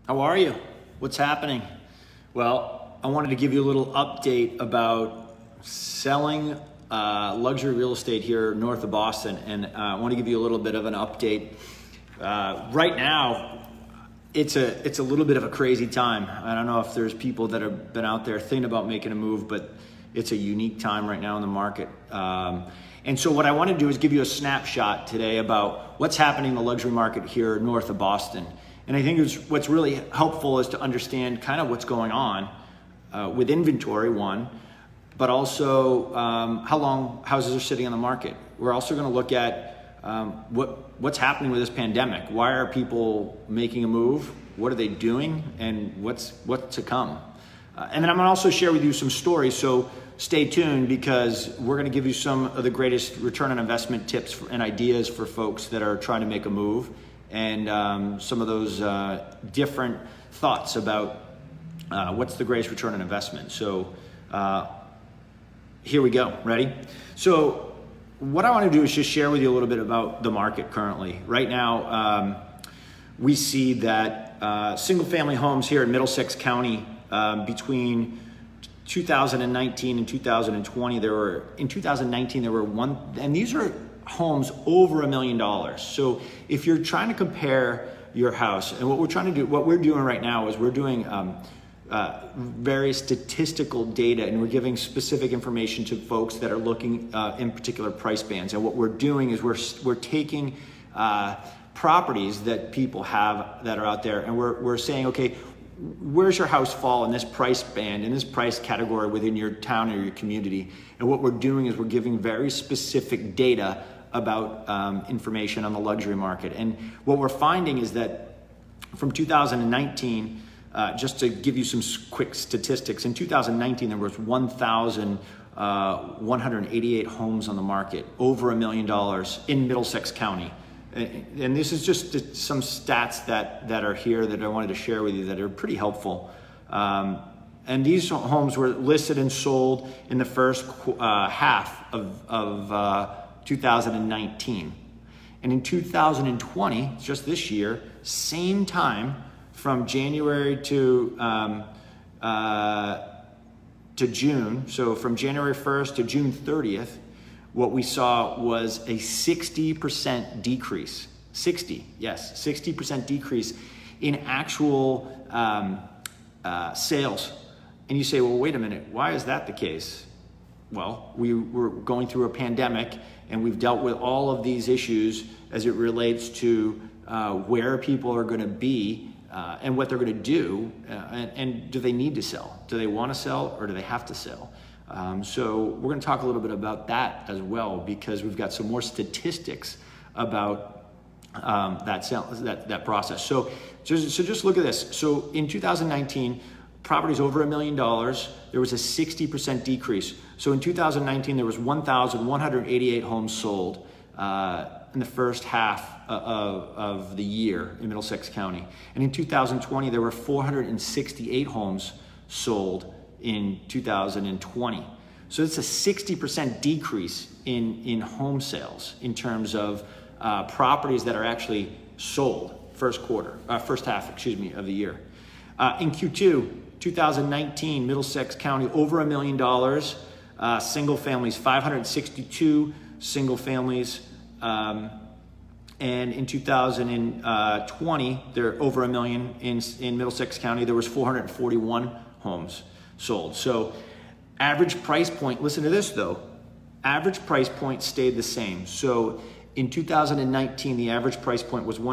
How are you? What's happening? Well, I wanted to give you a little update about selling luxury real estate here north of Boston, and I want to give you a little bit of an update. Right now, it's a little bit of a crazy time. I don't know if there's people that have been out there thinking about making a move, but it's a unique time right now in the market. And so what I want to do is give you a snapshot today about what's happening in the luxury market here north of Boston. And I think what's really helpful is to understand kind of what's going on with inventory, one, but also how long houses are sitting on the market. We're also going to look at what's happening with this pandemic. Why are people making a move? What are they doing? And what's to come? And then I'm going to also share with you some stories. So stay tuned, because we're going to give you some of the greatest return on investment tips and ideas for folks that are trying to make a move, and some of those different thoughts about what's the greatest return on investment. So here we go. Ready? So what I want to do is just share with you a little bit about the market currently. Right now, we see that single family homes here in Middlesex County between 2019 and 2020, in 2019 there were one, and these are homes over $1 million. So if you're trying to compare your house, and what we're doing right now is we're doing various statistical data, and we're giving specific information to folks that are looking in particular price bands. And what we're doing is we're taking properties that people have that are out there, and we're saying, okay, where's your house fall in this price band, in this price category within your town or your community? And what we're doing is we're giving very specific data about information on the luxury market. And what we're finding is that from 2019, just to give you some quick statistics, in 2019 there was 1,188 homes on the market, over $1 million in Middlesex County. And this is just some stats that are here that I wanted to share with you that are pretty helpful. And these homes were listed and sold in the first half of 2019. And in 2020, just this year, same time, from January to June, so from January 1st to June 30th, what we saw was a 60% decrease. 60% decrease in actual sales. And you say, well, wait a minute, why is that the case? Well, we were going through a pandemic, and we've dealt with all of these issues as it relates to where people are going to be and what they're going to do, and do they need to sell? Do they want to sell, or do they have to sell? So we're going to talk a little bit about that as well, because we've got some more statistics about that process. So just look at this. So in 2019, properties over $1 million, there was a 60% decrease. So in 2019, there was 1,188 homes sold in the first half of the year in Middlesex County. And in 2020, there were 468 homes sold in 2020. So it's a 60% decrease in home sales in terms of properties that are actually sold first half of the year. In Q2 2019, Middlesex County over $1 million, single families 562 single families, and in 2020 they're over $1 million in Middlesex County. There was 441 homes sold. So average price point, listen to this though, average price point stayed the same. So in 2019, the average price point was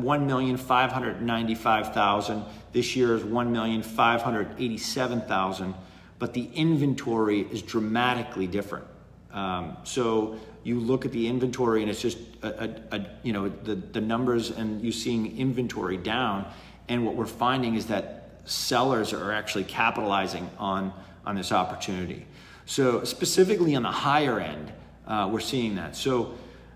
$1,595,000. This year is $1,587,000, but the inventory is dramatically different. So you look at the inventory, and it's just the numbers, and you seeing inventory down. And what we're finding is that sellers are actually capitalizing on this opportunity. So specifically on the higher end, we're seeing that. So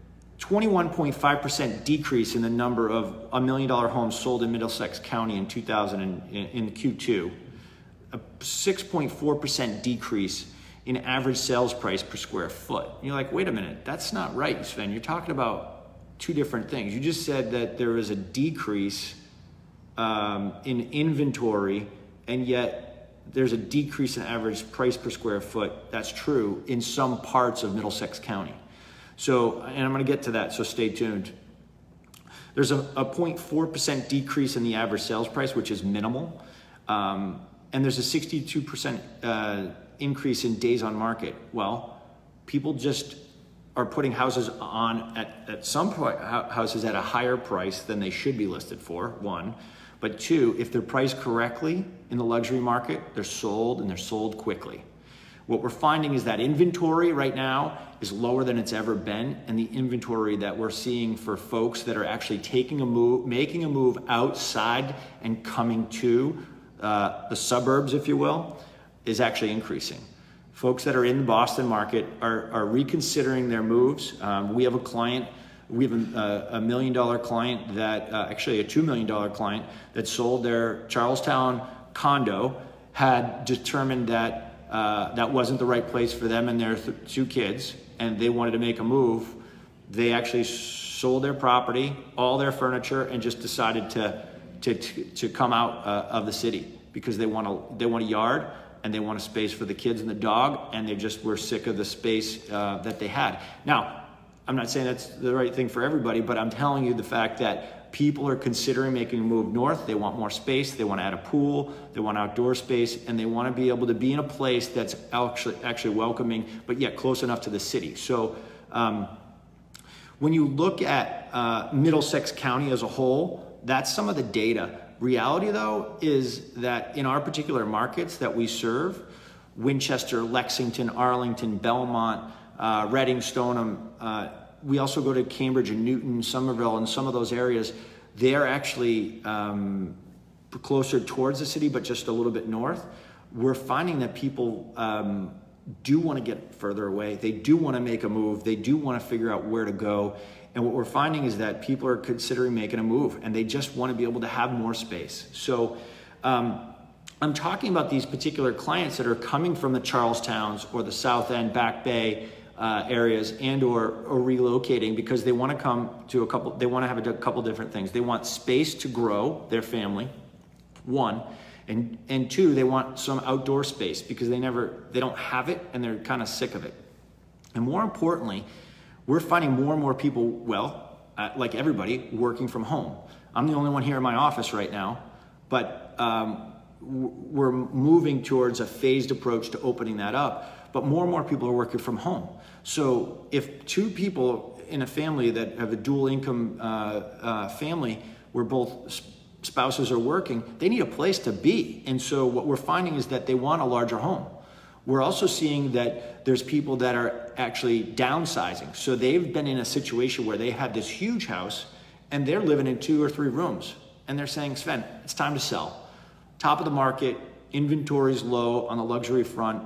21.5% decrease in the number of $1 million homes sold in Middlesex County in Q2. A 6.4% decrease in average sales price per square foot. And you're like, wait a minute, that's not right, Sven. You're talking about two different things. You just said that there is a decrease in inventory, and yet there's a decrease in average price per square foot. That's true in some parts of Middlesex County. So, and I'm going to get to that, so stay tuned. There's a 0.4% decrease in the average sales price, which is minimal. And there's a 62% increase in days on market. Well, people just are putting houses on at some point, houses at a higher price than they should be listed for, one. But two, if they're priced correctly in the luxury market, they're sold, and they're sold quickly. What we're finding is that inventory right now is lower than it's ever been, and the inventory that we're seeing for folks that are actually taking a move, making a move outside and coming to the suburbs, if you will, is actually increasing. Folks that are in the Boston market are reconsidering their moves. We have a client, we have a $1 million client that, actually a $2 million client that sold their Charlestown condo, had determined that that wasn't the right place for them and their two kids, and they wanted to make a move. They actually sold their property, all their furniture, and just decided to come out of the city because they want a yard and they want a space for the kids and the dog, and they just were sick of the space that they had. Now, I'm not saying that's the right thing for everybody, but I'm telling you the fact that people are considering making a move north. They want more space, they want to add a pool, they want outdoor space, and they want to be able to be in a place that's actually welcoming, but yet close enough to the city. So when you look at Middlesex County as a whole, that's some of the data. Reality, though, is that in our particular markets that we serve, Winchester, Lexington, Arlington, Belmont, Reading, Stoneham, we also go to Cambridge and Newton, Somerville, and some of those areas, they're actually closer towards the city, but just a little bit north. We're finding that people do want to get further away. They do want to make a move. They do want to figure out where to go. And what we're finding is that people are considering making a move, and they just want to be able to have more space. So I'm talking about these particular clients that are coming from the Charlestowns or the South End, Back Bay areas, and or relocating because they want to come to they want to have a couple different things. They want space to grow their family, one, and two, they want some outdoor space because they don't have it, and they're kind of sick of it. And more importantly, we're finding more and more people, well, like everybody, working from home. I'm the only one here in my office right now, but we're moving towards a phased approach to opening that up. But more and more people are working from home. So if two people in a family that have a dual income family where both spouses are working, they need a place to be. And so what we're finding is that they want a larger home. We're also seeing that there's people that are actually downsizing. So they've been in a situation where they had this huge house and they're living in 2 or 3 rooms. And they're saying, Sven, it's time to sell. Top of the market, inventory's low on the luxury front.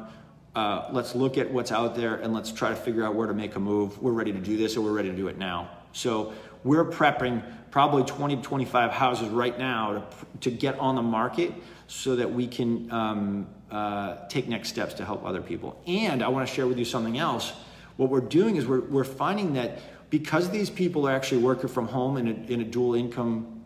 Let's look at what's out there and let's try to figure out where to make a move. We're ready to do this, or we're ready to do it now. So we're prepping probably 20 to 25 houses right now to get on the market so that we can take next steps to help other people. And I want to share with you something else. What we're doing is we're finding that because these people are actually working from home in a dual income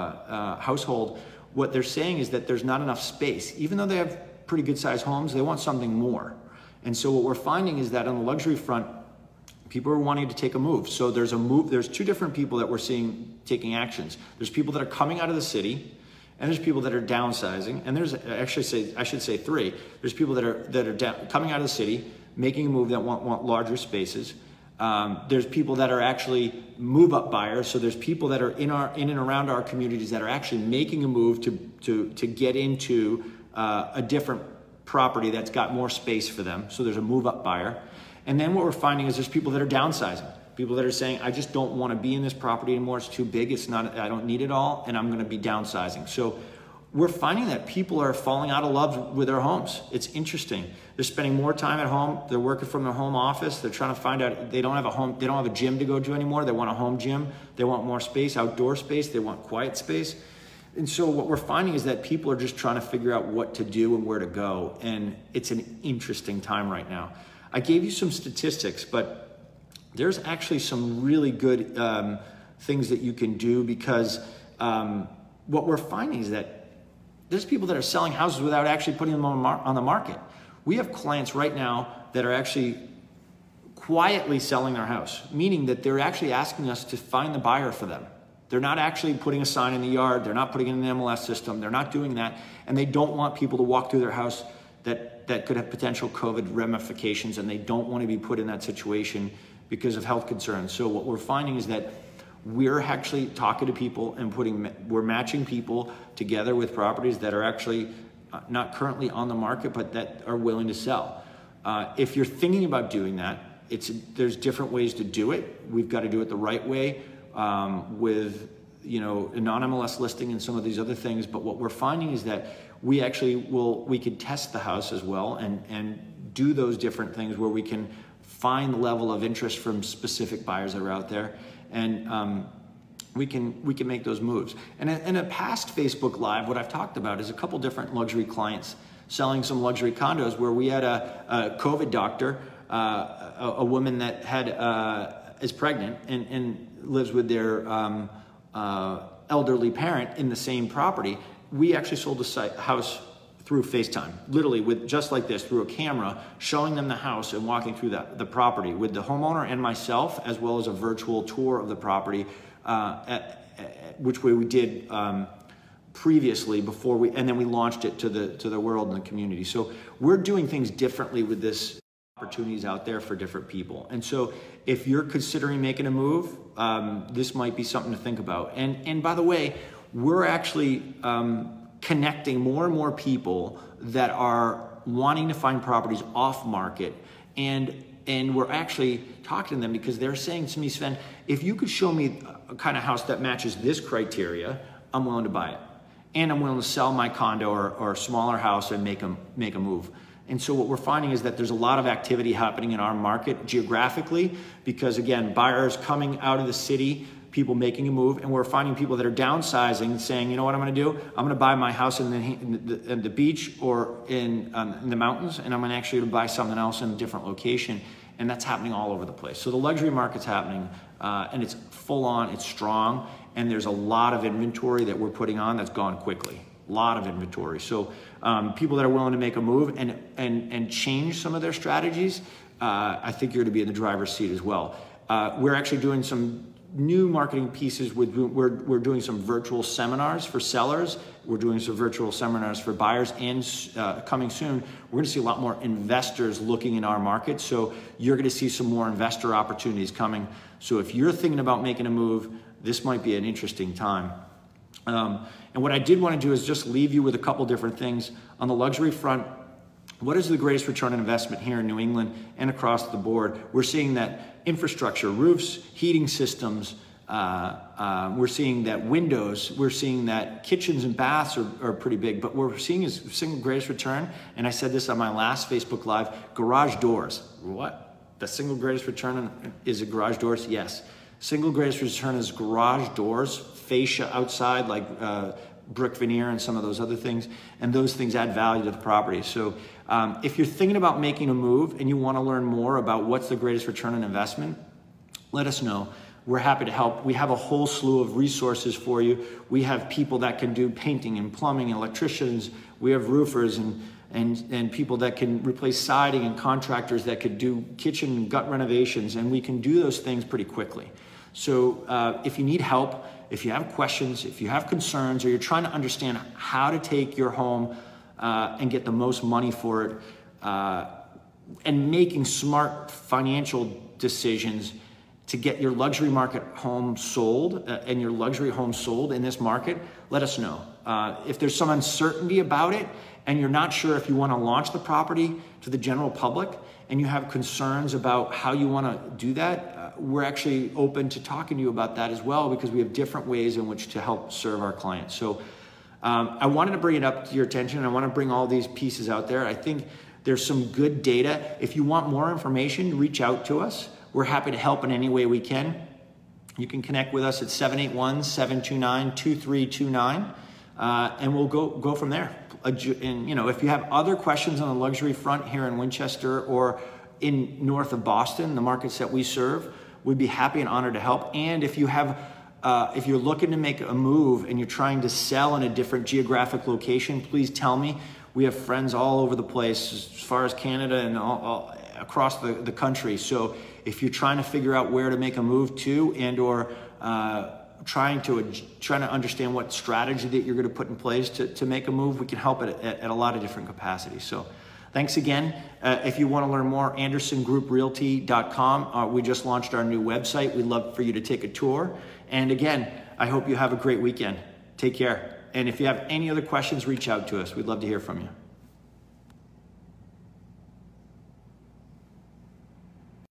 household, what they're saying is that there's not enough space. Even though they have pretty good sized homes, they want something more. And so what we're finding is that on the luxury front, people are wanting to take a move. So there's two different people that we're seeing taking actions. There's people that are coming out of the city, and there's people that are downsizing. And there's I should say 3. There's people that are coming out of the city, making a move that want larger spaces. There's people that are actually move-up buyers. So there's people that are in and around our communities that are actually making a move to get into a different property that's got more space for them. So there's a move-up buyer. And then what we're finding is there's people that are downsizing. People that are saying, I just don't want to be in this property anymore. It's too big. I don't need it all. And I'm going to be downsizing. So we're finding that people are falling out of love with their homes. It's interesting. They're spending more time at home. They're working from their home office. They're trying to find out, they don't have a gym to go to anymore. They want a home gym. They want more space, outdoor space. They want quiet space. And so what we're finding is that people are just trying to figure out what to do and where to go. And it's an interesting time right now. I gave you some statistics, but there's actually some really good things that you can do because what we're finding is that there's people that are selling houses without actually putting them on the market. We have clients right now that are actually quietly selling their house, meaning that they're actually asking us to find the buyer for them. They're not actually putting a sign in the yard. They're not putting it in an MLS system. They're not doing that. And they don't want people to walk through their house that could have potential COVID ramifications, and they don't want to be put in that situation because of health concerns. So what we're finding is that we're actually talking to people and we're matching people together with properties that are actually not currently on the market, but that are willing to sell. If you're thinking about doing that, there's different ways to do it. We've got to do it the right way with a non-MLS listing and some of these other things. But what we're finding is that we could test the house as well and do those different things where we can find the level of interest from specific buyers that are out there, and we can make those moves. And in a past Facebook Live, what I've talked about is a couple different luxury clients selling some luxury condos where we had a COVID doctor, a woman that is pregnant and lives with their elderly parent in the same property. We actually sold a house through FaceTime, literally with just like this, through a camera, showing them the house and walking through the property with the homeowner and myself, as well as a virtual tour of the property, which we did previously and then we launched it to the world and the community. So we're doing things differently with this. Opportunities out there for different people. And so if you're considering making a move, this might be something to think about. And by the way, we're actually connecting more and more people that are wanting to find properties off market. And we're actually talking to them because they're saying to me, Sven, if you could show me a kind of house that matches this criteria, I'm willing to buy it. And I'm willing to sell my condo or smaller house and make a move. And so what we're finding is that there's a lot of activity happening in our market geographically because, again, buyers coming out of the city, people making a move, and we're finding people that are downsizing and saying, you know what I'm going to do? I'm going to buy my house in the beach or in the mountains, and I'm going to actually buy something else in a different location. And that's happening all over the place. So the luxury market's happening, and it's full on, it's strong, and there's a lot of inventory that we're putting on that's gone quickly. A lot of inventory. So people that are willing to make a move and change some of their strategies, I think you're going to be in the driver's seat as well. We're actually doing some new marketing pieces. We're doing some virtual seminars for sellers. We're doing some virtual seminars for buyers, and coming soon, we're going to see a lot more investors looking in our market. So you're going to see some more investor opportunities coming. So if you're thinking about making a move, this might be an interesting time. And what I did want to do is just leave you with a couple different things. On the luxury front, what is the greatest return on investment here in New England and across the board? We're seeing that infrastructure, roofs, heating systems, we're seeing that windows, we're seeing that kitchens and baths are pretty big, but what we're seeing is single greatest return, and I said this on my last Facebook Live, garage doors. What? The single greatest return is a garage doors? Yes. Single greatest return is garage doors, fascia outside, like brick veneer and some of those other things, and those things add value to the property. So if you're thinking about making a move and you want to learn more about what's the greatest return on investment, let us know. We're happy to help. We have a whole slew of resources for you. We have people that can do painting and plumbing, electricians. We have roofers and people that can replace siding and contractors that could do kitchen and gut renovations, and we can do those things pretty quickly. So if you need help, if you have questions, if you have concerns, or you're trying to understand how to take your home and get the most money for it, and making smart financial decisions to get your luxury market home sold and your luxury home sold in this market, let us know. If there's some uncertainty about it and you're not sure if you want to launch the property to the general public and you have concerns about how you want to do that, we're actually open to talking to you about that as well, because we have different ways in which to help serve our clients. So I wanted to bring it up to your attention. I want to bring all these pieces out there. I think there's some good data. If you want more information, reach out to us. We're happy to help in any way we can. You can connect with us at 781-729-2329, and we'll go from there. And if you have other questions on the luxury front here in Winchester or in north of Boston, the markets that we serve, we'd be happy and honored to help. And if you have if you're looking to make a move and you're trying to sell in a different geographic location, please tell me. We have friends all over the place, as far as Canada and all across the country. So if you're trying to figure out where to make a move to, and or trying to understand what strategy that you're going to put in place to make a move, we can help at a lot of different capacities. So thanks again. If you want to learn more, AndersonGroupRealty.com. We just launched our new website. We'd love for you to take a tour. And again, I hope you have a great weekend. Take care. And if you have any other questions, reach out to us. We'd love to hear from you.